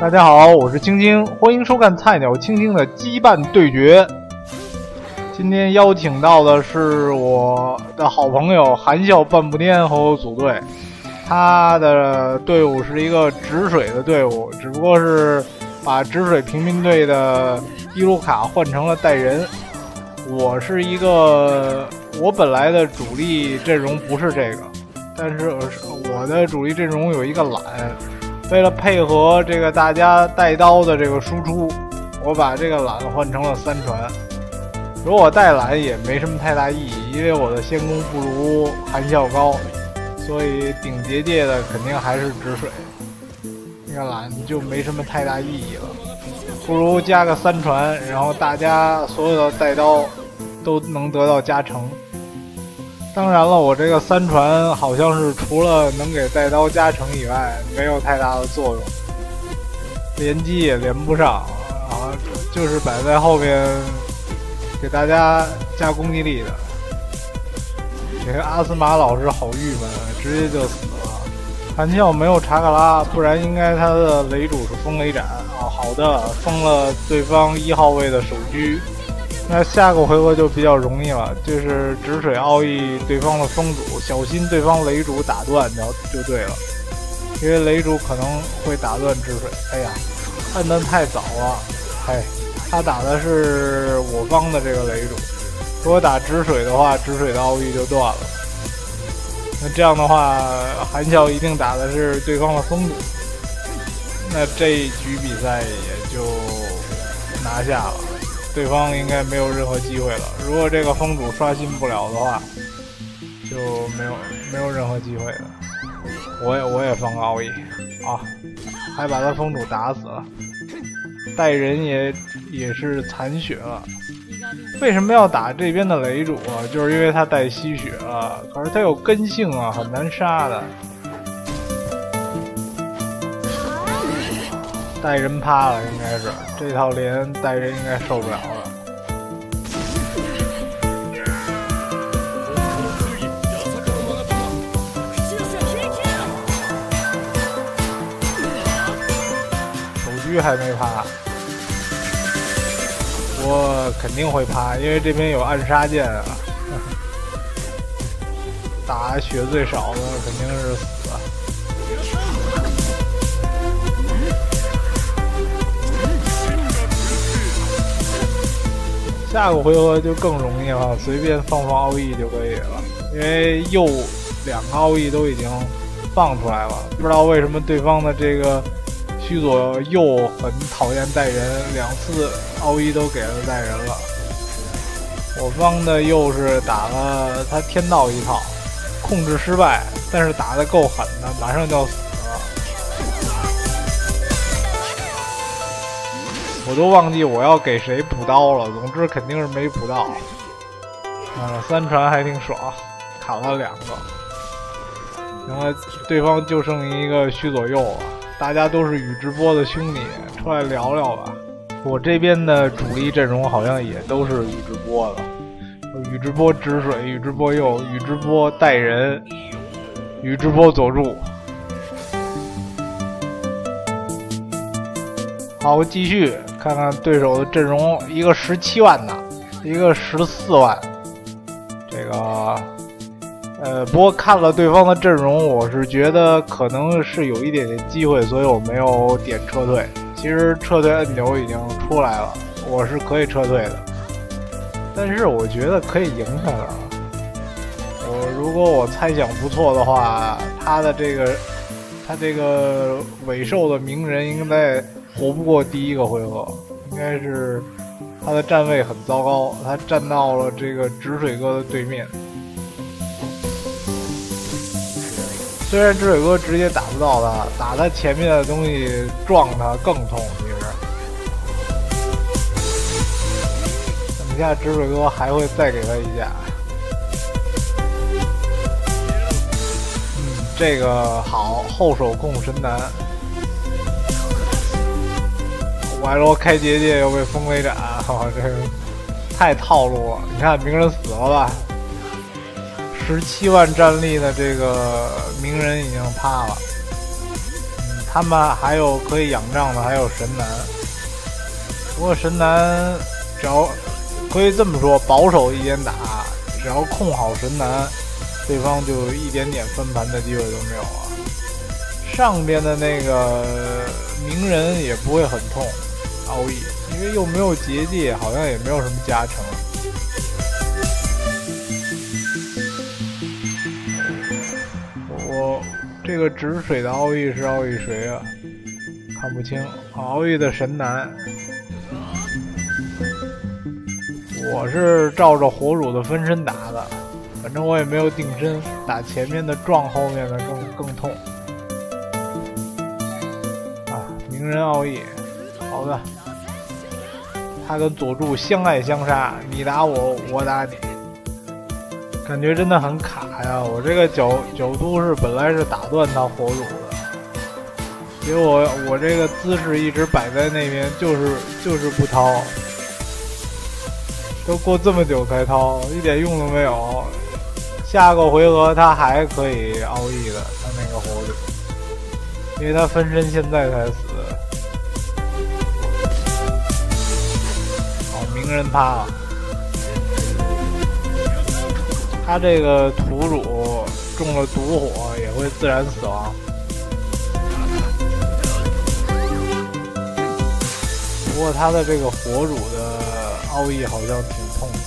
大家好，我是青青，欢迎收看菜鸟青青的羁绊对决。今天邀请到的是我的好朋友含笑半步癫和我组队，他的队伍是一个止水的队伍，只不过是把止水平民队的伊鲁卡换成了带人。我是一个，我本来的主力阵容不是这个，但是我的主力阵容有一个懒。为了配合这个大家带刀的这个输出，我把这个懒换成了3传。如果带懒也没什么太大意义，因为我的仙功不如含笑高，所以顶结界的肯定还是止水。那个懒就没什么太大意义了，不如加个3传，然后大家所有的带刀都能得到加成。当然了，我这个3传好像是除了能给带刀加成以外，没有太大的作用，连击也连不上啊，就是摆在后面给大家加攻击力的。这个阿斯玛老师好郁闷，直接就死了。含笑没有查克拉，不然应该他的雷主是风雷斩啊。好的，封了对方1号位的首狙。那下个回合就比较容易了，就是止水奥义对方的风主，小心对方雷主打断就对了，因为雷主可能会打断止水。哎呀，按得太早了，他打的是我方的这个雷主，如果打止水的话，止水的奥义就断了。那这样的话，含笑一定打的是对方的风主，那这一局比赛也就拿下了。对方应该没有任何机会了。如果这个风主刷新不了的话，就没有任何机会了。我也放奥义啊，还把他风主打死了，带人也是残血了。为什么要打这边的雷主啊？就是因为他带吸血了，可是他有根性啊，很难杀的。带人趴了，应该是这套连带人应该受不了了。手狙还没趴，我肯定会趴，因为这边有暗杀剑啊。打血最少的肯定是死。下个回合就更容易了，随便放奥义就可以了，因为右2个奥义都已经放出来了。不知道为什么对方的这个须佐右很讨厌带人，2次奥义都给了带人了。我方的右是打了他天道一套，控制失败，但是打得够狠的，马上就要死了。我都忘记我要给谁补刀了，总之肯定是没补到。3传还挺爽，砍了2个。然后对方就剩一个须佐右了，大家都是宇智波的兄弟，出来聊聊吧。我这边的主力阵容好像也都是宇智波的，宇智波止水、宇智波右、宇智波带人、宇智波佐助。好，继续看看对手的阵容，一个17万的，一个14万。这个，不过看了对方的阵容，我是觉得可能是有一点点机会，所以我没有点撤退。其实撤退按钮已经出来了，我是可以撤退的，但是我觉得可以赢他的。如果我猜想不错的话，他这个尾兽的鸣人应该活不过第1个回合，应该是他的站位很糟糕，他站到了这个止水哥的对面。虽然止水哥直接打不到他，打他前面的东西撞他更痛。其实等一下止水哥还会再给他一下。这个好，后手控神难。歪罗开结界又被风雷斩，这个太套路了。你看鸣人死了吧，17万战力的这个鸣人已经趴了， 他们还有可以仰仗的，还有神男。不过神男只要可以这么说，保守一点打，只要控好神男，对方就一点点翻盘的机会都没有啊。上边的那个鸣人也不会很痛，奥义，因为又没有结界，好像也没有什么加成。我这个止水的奥义是奥义谁啊？看不清。奥义的神男。我是照着火乳的分身打的，反正我也没有定身，打前面的撞后面的更痛。啊，鸣人奥义，好的。他跟佐助相爱相杀，你打我，我打你，感觉真的很卡呀！我这个角度是本来是打断他火乳的，结果我这个姿势一直摆在那边，就是不掏。都过这么久才掏，一点用都没有。下个回合他还可以奥义的，他那个火旅，因为他分身现在才死。哦，鸣人趴了。他这个土乳中了毒火也会自然死亡。不过他的这个火乳的奥义好像挺痛的，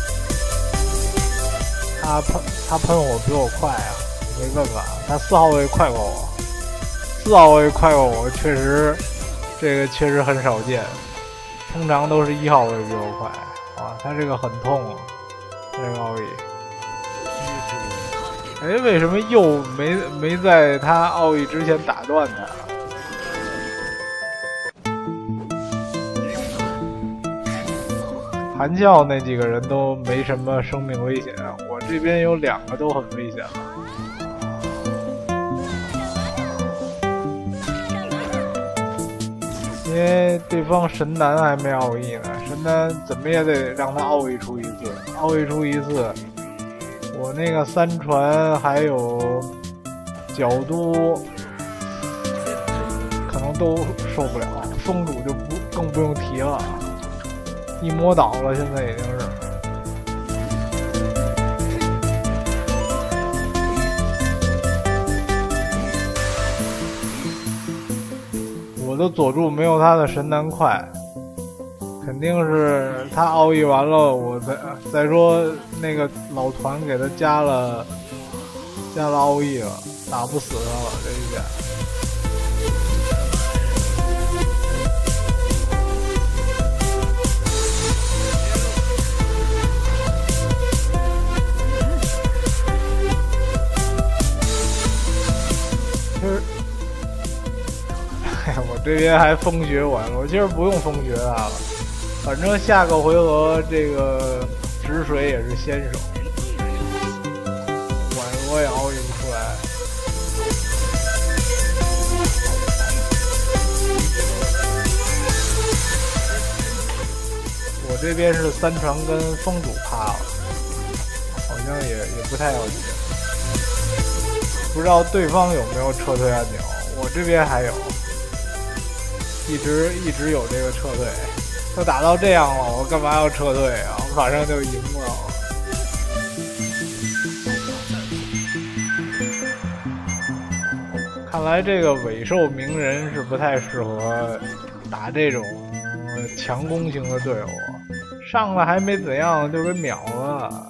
他喷火比我快啊，没办法，他4号位快过我，4号位快过我，确实这个确实很少见，通常都是1号位比我快啊，他这个很痛啊，这个奥义。哎，为什么又没在他奥义之前打断他？韩教那几个人都没什么生命危险，我这边有2个都很危险了。因为对方神男还没奥义呢，神男怎么也得让他奥义出一次，奥义出一次，我那个3传还有角都可能都受不了，风主就更不用提了。一摸倒了，现在已经是。我的佐助没有他的神男快，肯定是他奥义完了，我再说那个老团给他加了奥义了，打不死他了这一下。我这边还风雪完了，我其实不用风雪他了，反正下个回合这个止水也是先手，我也奥义不出来。我这边是3传跟风主趴了，好像也不太要紧，不知道对方有没有撤退按钮，我这边还有。一直有这个撤退，都打到这样了，我干嘛要撤退啊？我马上就赢了。看来这个尾兽鸣人是不太适合打这种强攻型的队伍，上来还没怎样就给秒了。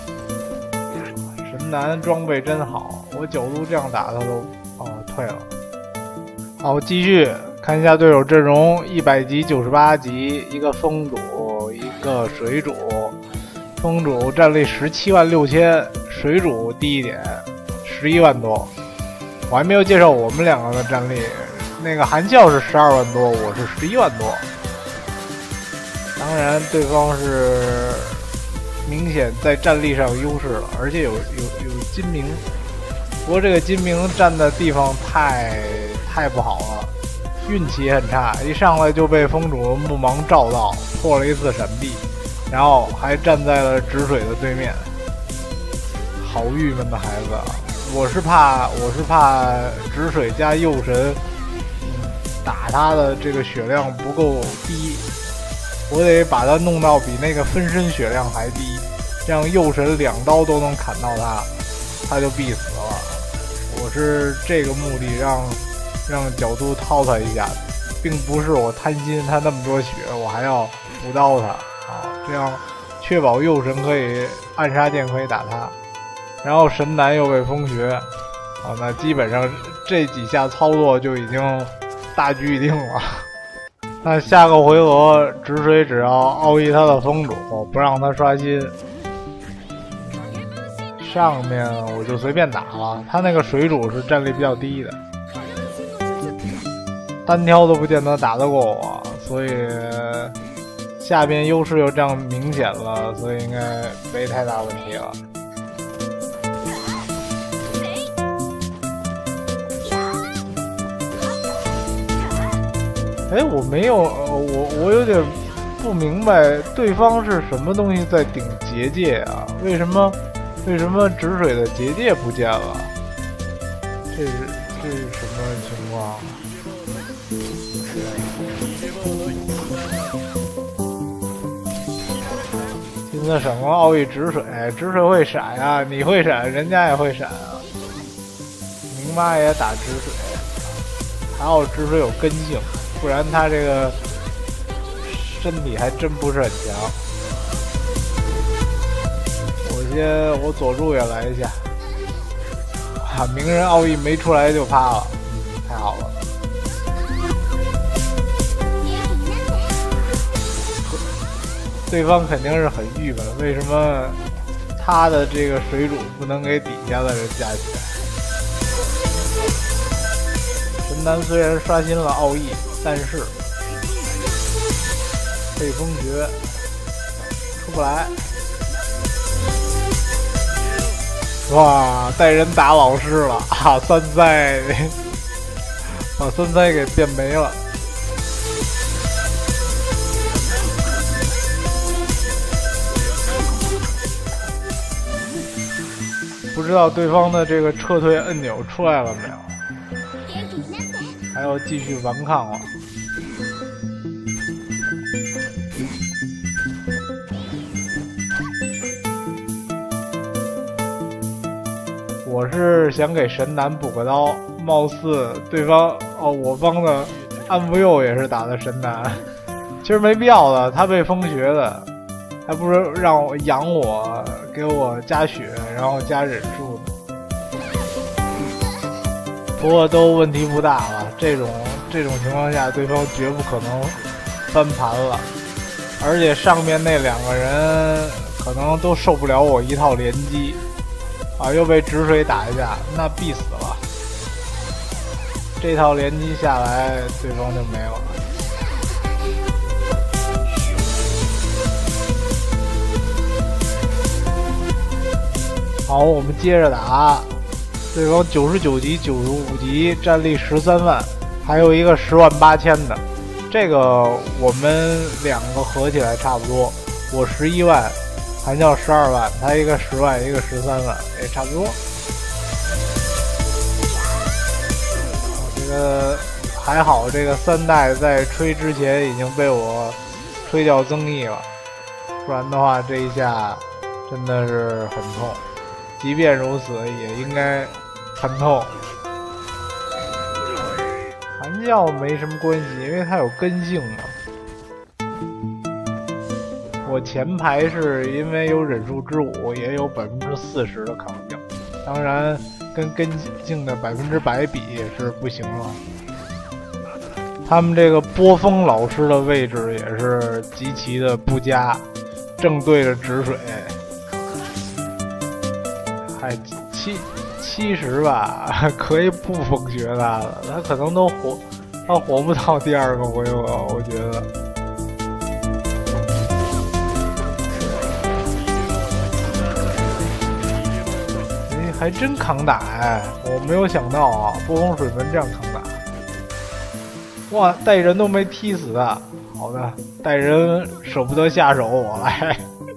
神男装备真好，我角度这样打他都退了。好，继续。看一下队友阵容，100级、98级，一个风主，一个水主。风主战力176000，水主低一点，11万多。我还没有介绍我们2个的战力，那个韩笑是12万多，我是11万多。当然，对方是明显在战力上有优势了，而且有金明。不过这个金明站的地方太不好了。运气也很差，一上来就被风主木芒照到，破了一次闪避，然后还站在了止水的对面，好郁闷的孩子啊！我是怕止水加右神打他的这个血量不够低，我得把他弄到比那个分身血量还低，这样右神2刀都能砍到他，他就必死了。我是这个目的让角度掏他一下，并不是我贪心他那么多血我还要补刀他啊，这样确保右神可以暗杀剑可以打他，然后神男又被封穴啊，那基本上这几下操作就已经大局已定了。那下个回合止水只要奥义他的风主，不让他刷新，上面我就随便打了。他那个水主是战力比较低的，单挑都不见得打得过我，所以下边优势又这样明显了，所以应该没太大问题了。哎，我没有，我有点不明白，对方是什么东西在顶结界啊？为什么止水的结界不见了？这是什么情况？金色闪光奥义止水，止水会闪呀，你会闪，人家也会闪啊。明妈也打止水，还好止水有根性。不然他这个身体还真不是很强。我佐助也来一下，啊，鸣人奥义没出来就趴了，太好了。对方肯定是很郁闷，为什么他的这个水主不能给底下的人加起来？神男虽然刷新了奥义，但是被封诀出不来。哇，带人打老师了啊！三灾把三灾给变没了。不知道对方的这个撤退按钮出来了没有？还要继续顽抗了。我是想给神男补个刀，貌似对方我方的安不佑也是打的神男，其实没必要的，他被封穴的，还不是让我养我，给我加血，然后加忍术的。不过都问题不大了，这种情况下，对方绝不可能翻盘了，而且上面那2个人可能都受不了我一套连击。啊！又被止水打一下，那必死了。这套连击下来，对方就没有了。好，我们接着打。对方99级、95级，战力13万，还有一个108000的。这个我们2个合起来差不多。我11万。韩笑12万，他一个10万，一个13万，也差不多。这个还好，这个3代在吹之前已经被我吹掉增益了，不然的话这一下真的是很痛。即便如此，也应该很痛。韩笑没什么关系，因为他有根性嘛。我前排是因为有忍术之舞，也有40%的抗性，当然跟根性的100%比也是不行了。他们这个波峰老师的位置也是极其的不佳，正对着止水，还70吧，可以不封诀他的，他可能都他活不到第2个回合，我觉得。还真扛打哎！我没有想到啊，波峰水门这样扛打。哇，带人都没踢死啊！好的，带人舍不得下手，我来。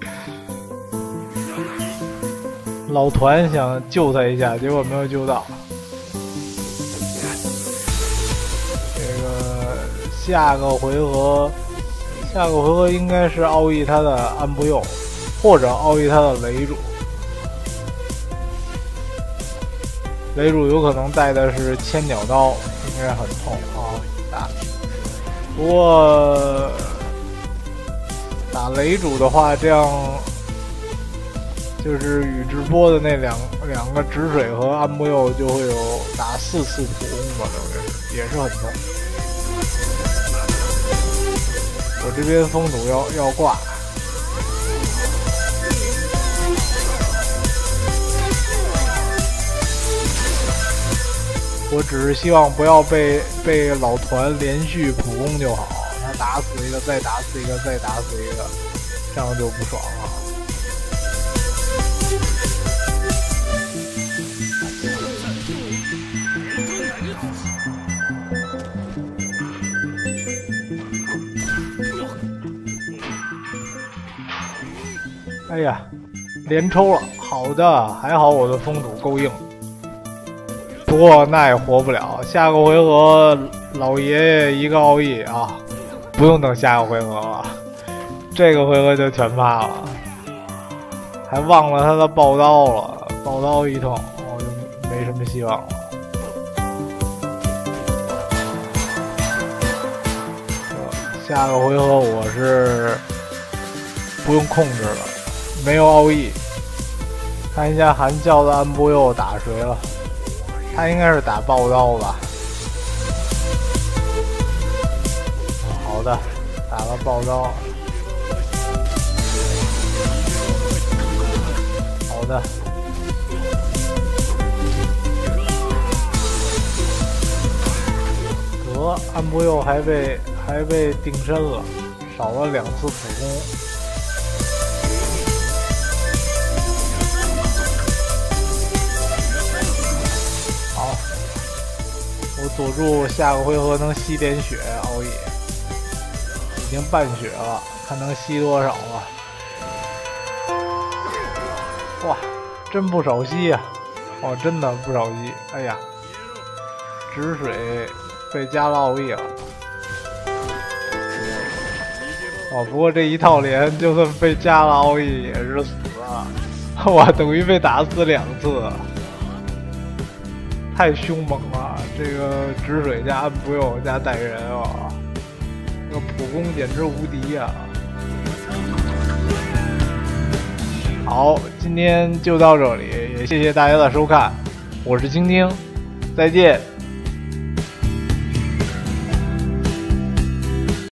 老团想救他一下，结果没有救到。这个下个回合应该是奥义他的安不佑，或者奥义他的雷主。雷主有可能带的是千鸟刀，应该很痛啊！打，不过打雷主的话，这样就是宇智波的那两个止水和安不佑就会有打4次普攻吧，等于是也是很痛。我这边风阻要挂。我只是希望不要被老团连续普攻就好，他打死一个，再打死一个，再打死一个，这样就不爽了。哎呀，连抽了，好的，还好我的风阻够硬。不过那也活不了，下个回合老爷爷一个奥义啊，不用等下个回合了，这个回合就全怕了，还忘了他的爆刀了，爆刀一通我就没什么希望了。下个回合我是不用控制了，没有奥义，看一下韩教的安不佑打谁了。他应该是打爆刀吧？好的，打了爆刀。好的。得，安不佑还被定身了，少了2次普攻。我佐助下个回合能吸点血，奥义已经半血了，看能吸多少了。哇，真不少吸呀！哦，真的不少吸。哎呀，止水被加了奥义了。哦，不过这一套连就算被加了奥义也是死了，哇，等于被打死2次。太凶猛了！这个止水加安不佑加带人啊，这个普攻简直无敌啊！好，今天就到这里，也谢谢大家的收看，我是青青，再见。